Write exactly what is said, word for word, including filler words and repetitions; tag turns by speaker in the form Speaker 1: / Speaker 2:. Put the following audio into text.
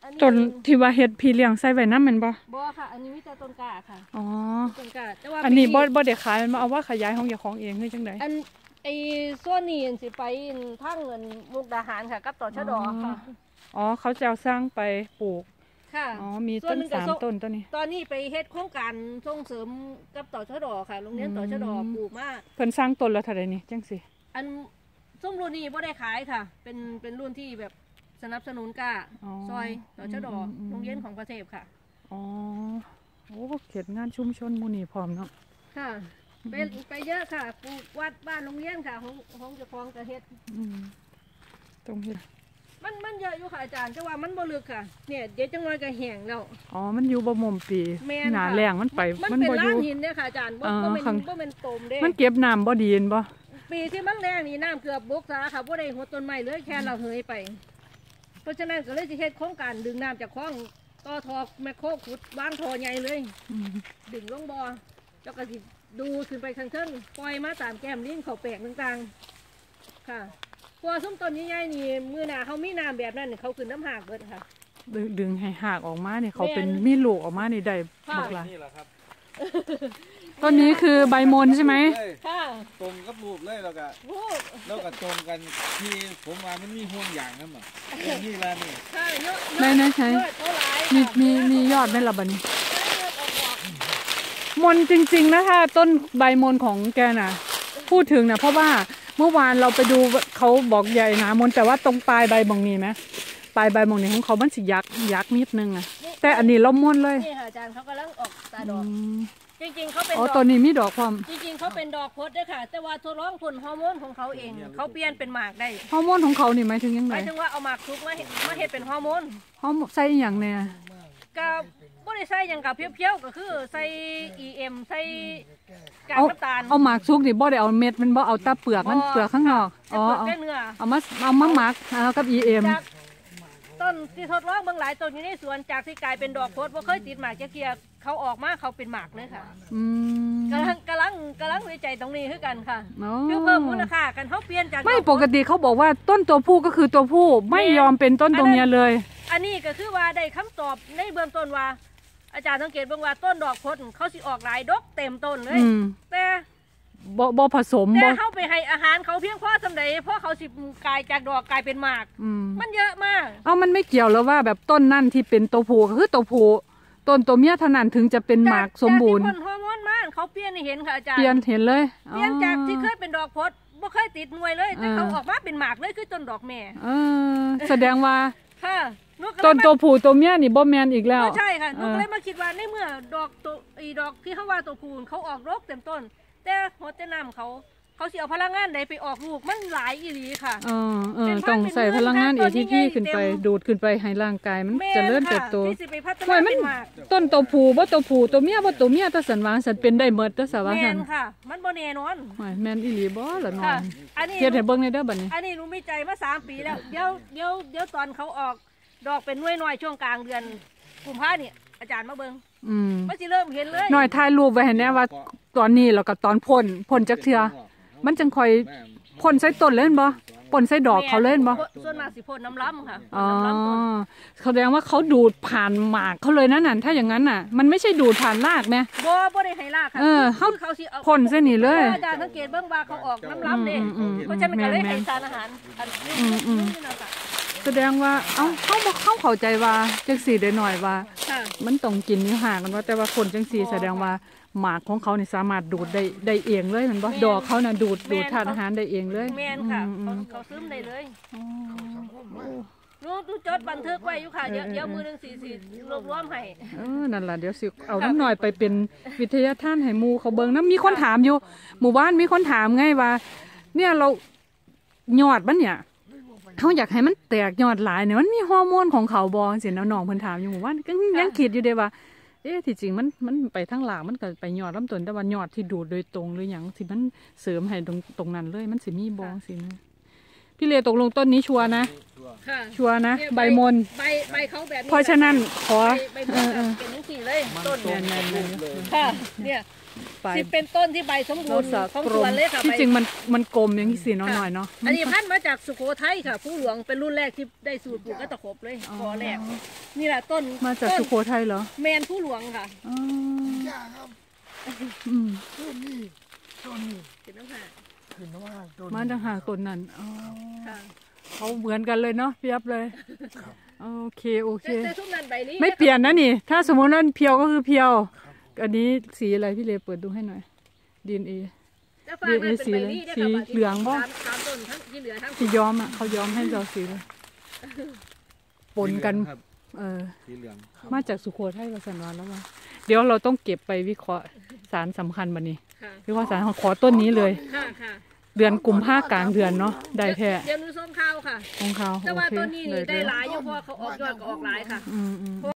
Speaker 1: ต้นที่ว่าเฮ็ดพี่เลี้ยงใส่ไว้น้ำแม่นบ่
Speaker 2: บ่ค่ะอันนี้มีแต่ต้นกล้าค่ะ
Speaker 1: อ๋อ
Speaker 2: ต้นกล้าแต่ว่า
Speaker 1: อันนี้บ่บ่ได้ขายมันมาเอาว่าขยายของเจ้าของเองคือจังได๋
Speaker 2: อันไอ้ส่วนนี้สิไปทางเงินมุกดาหารค่ะกับต่อชะดอค่ะ
Speaker 1: อ๋อเขาจะเอาสร้างไปปลูก
Speaker 2: ค่ะ
Speaker 1: อ๋อมีต้นสามต้นต้นนี้
Speaker 2: ตอนนี้ไปเฮ็ดโครงการส่งเสริมกับต่อชะดอค่ะโรงเรียนต่อชะดอปลูกมา
Speaker 1: เพิ่นสร้างต้นแล้วเท่าใดนี่จังสิ
Speaker 2: อันส้มรุ่นนี้บ่ได้ขายค่ะเป็นเป็นรุ่นที่แบบสนับสนุนก้าซอยต่อชะดอโรงเรียนของประเทศค่ะ
Speaker 1: อ๋อโอ้เขตงานชุมชนหมู่นี่พร้อมเนาะ
Speaker 2: ค่ะไปไปเยอะค่ะปลูกวัดบ้านโรงเรียนค่ะของของเจ้าของกระเฮ็ด
Speaker 1: ตรงนี้
Speaker 2: มันมันเยอะอยู่ค่ะอาจารย์แต่ว่ามันบ่ลึกค่ะเนี่ยเดี๋ยวจังเลยก็แห้งแล้ว
Speaker 1: อ๋อมันอยู่บ่มุมปีหนาแรงมันไป
Speaker 2: มันเป็นล้านหินเนี่ยค่ะอาจารย์บ่บ่เป็นบ่เป็นตมเด้
Speaker 1: มันเก็บน้ำบ่ดีนบ่
Speaker 2: ปีที่มันแรงนี่น้ำเกือบบกซาค่ะบ่ได้หัวต้นไม้เลยแค่เราเหยไปเพราะฉะนั้นก็เลยจะเฮ็ดโครงการดึงน้ำจากคลองต่อทอแมคโครขุดวางท่อใหญ่เลยดึงลงบ่อแล้วก็สิดูขึ้นไปข้างเทิงปล่อยมาตามแก้มลิ้นเขาแปลกต่างๆค่ะพวกส้มต้นใหญ่ๆนี่มือหนาเขามีน้ำแบบนั้นเขาขึ้นน้ำหากเบิดค่ะ
Speaker 1: ดึงให้หากออกมาเนี่ยเขาเป็นมีลูกออกมานี่ได้บักหลายต้นนี้คือใบมนใช่ไหม
Speaker 3: ค่ะตรงกับลูกเลยแล้วก็แล้วก็ตรงกันที่ผมว่ามันมีห่วงอย่างนั้นหรอนี่ละนี่
Speaker 2: ใช่เยอะ
Speaker 1: ไม่ไม่ใช่มีมีมียอดไหมล่ะบัดนี้มนจริงๆนะถ้าต้นใบมนของแกน่ะพูดถึงนะเพราะว่าเมื่อวานเราไปดูเขาบอกใหญ่นะมนแต่ว่าตรงปลายใบบางนี้ไหมปลายใบบางนี้ของเขามันสิยักยักนิดนึงอะแต่อันนี้เรามนเลย
Speaker 2: นี่ค่ะอาจารย์เขากำลังออกตาดอกจริงๆเขาเป็น
Speaker 1: อ๋อตัวนี้มีดอกความ
Speaker 2: จริงๆเขาเป็นดอกพดด้วยค่ะแต่ว่าทดลองผลฮอร์โมนของเขาเองเขาเปลี่ยนเป็นหมากได้
Speaker 1: ฮอร์โมนของเขานี่หมายถึงยังไง
Speaker 2: หมายถึงว่าเอาหมากทุกมามาเห็ดเป็นฮอร์โมน
Speaker 1: ฮอร์โมนใส่อย่างเนี่ย
Speaker 2: กับบ่ได้ใส่อย่างกับเพี้ยวๆก็คือใส่ อี เอ็ม ใส่กากน้ำตาล
Speaker 1: เอาหมากซุกนี่บ่ได้เอาเม็ดมันบ่เอาตาเปลือกมันเปลือกข้างนอก
Speaker 2: อ๋อเอา
Speaker 1: เอามาเอามาหมักเอากับ อี เอ็ม
Speaker 2: ต้นที่ทดลองเบื้องหลายต้นอยู่ในสวนจากที่กลายเป็นดอกโพดว่าเคยติดหมากเกียร์เขาออกมาเขาเป็นหมากเลยค่ะกำลังกำลังกำลังวิจัยตรงนี้คือกันค่ะเพื่อเพิ่มมูลค่ากันเขาเปลี่ยนจาก
Speaker 1: ไม่ปกติเขาบอกว่าต้นตัวผู้ก็คือตัวผู้ไม่ยอมเป็นต้นตัวเมียเลย
Speaker 2: อันนี้ก็คือว่าได้คำตอบในเบื้องต้นว่าอาจารย์สังเกตเบื้องว่าต้นดอกโพดเขาสิออกหลายดอกเต็มต้นเลยแต่
Speaker 1: บ่บ่ผสม
Speaker 2: แต่เขาไปให้อาหารเขาเพียงพอสำใดเพราะเขาสิกลายจากดอกกลายเป็นหมากมันเยอะมาก
Speaker 1: เอ้ามันไม่เกี่ยวแล้วว่าแบบต้นนั่นที่เป็นตัวผู้ก็คือตัวผู้ต้นตัวเมียเท่านั้นถึงจะเป็นหมากสมบูรณ์
Speaker 2: จากที่คนฮอร์โมนมากเขาเปลี่ยนเห็นค่ะอาจารย์
Speaker 1: เปลี่ยนเห็นเลย
Speaker 2: เปลี่ยนจากที่เคยเป็นดอกพดบ่เคยติดหน่วยเลยแต่เขาออกมาเป็นหมากเลยคือต้นดอกแม่
Speaker 1: เออแสดงว่า
Speaker 2: ค่ะ
Speaker 1: ต้นตัวผู้ตัวเมียนี่บ่แมนอีกแล้ว
Speaker 2: ใช่ค่ะนุกเลยมาคิดว่าในเมื่อดอกตัวอีดอกที่เขาว่าตัวผู้เขาออกรกเต็มต้นแต่หัวแต่น้ำเขาเขาเสียพลังงานใดไปออกลูกมันหลายอีหลีค่ะ
Speaker 1: เออเออต้องใส่พลังงานเอทีพีขึ้นไปดูดขึ้นไปให้ร่างกายมันจะเลื่อนเติบโตไม่มันต้นตัวผู้บ่ตัวผู้ตัวเมียบ่ตัวเมียตาสันวางสันเป็นได้หมดตาสาวาสัน
Speaker 2: ค่ะมันบ่แน่นอน
Speaker 1: แมนอีหลีบ่ล่ะน้องเฮ็ดให้เบิ่งในเด้อบัดนี้
Speaker 2: อันนี้หนูมีใจมาสามปีแล้วเดี๋ยวเดี๋ยวเดี๋ยวตอนเขาออกดอกเป็นหน่วยน้อยช่วงกลางเดือนกุมภาพันธ์เนี่ยอาจารย์มาเบิ่ง
Speaker 1: อืม
Speaker 2: มันสิเริ่มเห็นเลย
Speaker 1: หน่อยถ่ายรูปไว้ให้แน่ว่าตอนนี้แล้วก็ตอนพ่นพ่นจักเทื่อมันจังค่อยพ่นใส่ต้นเล่นบ่พ่นใส่ดอกเขาเล่นบ่
Speaker 2: ส่วนมากสิพ่นน้ำล้ำค่ะ
Speaker 1: อ๋อแสดงว่าเขาดูดผ่านหมากเขาเลยนั่นน่ะถ้าอย่างนั้นน่ะมันไม่ใช่ดูดผ่านรากไหม
Speaker 2: บ่บ่ได้ให้รากค่ะ
Speaker 1: เออเขาพ่นเส้นนี้เลย
Speaker 2: อาจารย์สังเกตเบื้องว่าเขาออกน้ำล้ำเลยเพราะฉะนั้นก็เลยให้สารอาหารอันนี้นี่นะคะ
Speaker 1: แสดงว่าเอ้าเขาบอกเขาเข้าใจว่าจังสีได้หน่อยว่ามันต้องกินนิ้วห่างกันว่าแต่ว่าคนจังสีแสดงว่าหมากของเขาเนี่ยสามารถดูดได้ได้เองเลยมันบ่ดอกเขาน่ะดูดดูดธาตุอาหารได้เองเลย
Speaker 2: แม่นค่ะเขาซึมได้เลยรู้ดูจดบันทึกไว้อยู่ค่ะเดี๋ยวเดี๋ยวมือหนึ่งสี่สี่รวบรวมให้
Speaker 1: เออนั่นแหละเดี๋ยวสิเอาน้ำหน่อยไปเป็นวิทยาทานให้มูเขาเบิ่งน้ำมีคนถามอยู่หมู่บ้านมีคนถามไงว่าเนี่ยเรายอดมันเนี่ยเขาอยากให้มันแตกยอดหลายเนี่ยมันมีฮอร์โมนของเขาบอเสียน้องเพิ่นถามอยู่หมู่บ้านก็ยังคิดอยู่เด้ว่าเอ๊ะที่จริงมันมันไปทั้งหลังมันก็ไปยอดลำต้นแต่ว่ายอดที่ดูดโดยตรงหรืออย่างที่มันเสริมให้ตรงตรงนั้นเลยมันสิมีบองสินะพี่เลตกลงต้นนี้ชัวนะชัวนะใบมน
Speaker 2: ใบใบเขาแบบนี้
Speaker 1: เพราะฉะนั้นขอ
Speaker 2: ใบมนเป็นทั้งสี่เลยต้นเนี่ยค่ะเนี่ย
Speaker 1: ปลาย
Speaker 2: ที่เป็นต้นที่ใบสมบู
Speaker 1: เรา
Speaker 2: รณ์
Speaker 1: สะ
Speaker 2: ของ
Speaker 1: ก
Speaker 2: ส
Speaker 1: ล
Speaker 2: วน
Speaker 1: ม
Speaker 2: เลยค่ะ
Speaker 1: ที่
Speaker 2: ใบ
Speaker 1: จริงมันมันกลมอย่างที่สีน้อยๆเนาะ
Speaker 2: อันนี้พันธุ์มาจากสุโขทัยค่ะ ผู้หลวงเป็นรุ่นแรกที่ได้สูตรปลูกกระตะขบเลย
Speaker 1: อ๋อ
Speaker 2: กอแรกนี่แหละต้น
Speaker 1: มาจาก
Speaker 2: ต้น
Speaker 1: สุโขทัยเหรอ
Speaker 2: แมนผู้หลวงค่ะ
Speaker 1: อ๋อ
Speaker 4: ย่าครับ
Speaker 1: อืม
Speaker 4: ต้นนี้ต้นนี้
Speaker 2: เป็นน้ำหาก
Speaker 4: ขึ้นมาต้น
Speaker 1: มาต่างหากต้นนั้นอ๋อ
Speaker 2: ค่ะ
Speaker 1: เขาเหมือนกันเลยเนาะเปรียบเลยโอเคโอเค
Speaker 2: แต่แต่ทุกนั้นใบนี้
Speaker 1: ไม่เปลี่ยนนะนี่ ถ้าสมมติว่าเพียวก็คือเพียว อันนี้สีอะไรพี่เลเปิดดูให้หน่อยดีเอ็นเอ
Speaker 2: แต่ฟางนั้นเป็นใบนี้
Speaker 1: สี
Speaker 2: ได้ค่ะ
Speaker 1: เหลืองบ่
Speaker 2: สามสามต้นทั้งที่เหลือทั้ง
Speaker 1: สีย้อมอ่ะเขาย้อมให้เราสีเลยปนกัน
Speaker 3: ครับ
Speaker 1: เออ
Speaker 3: สีเหลือง
Speaker 1: มาจากสุโขทัยวัสนวันแล้วว่าเดี๋ยวเราต้องเก็บไปวิเคราะห์สารสำคัญบันนี้
Speaker 2: ค่ะ
Speaker 1: วิเคราะห์สารขอต้นนี้เลย
Speaker 2: ค่ะค่ะ
Speaker 1: เดือนกุมภากลางเดือนเนาะได้แท้
Speaker 2: เดี๋ยวหนูส้มข้าวค่ะ
Speaker 1: ของเขา
Speaker 2: แต่
Speaker 1: โอ
Speaker 2: ว่า
Speaker 1: เค
Speaker 2: ต้นนี้
Speaker 1: เล
Speaker 2: นี่
Speaker 1: ย
Speaker 2: ได้หลายอยู่เพราะเขาออกยอดก็ออกหลายค่ะ
Speaker 1: อืมอืม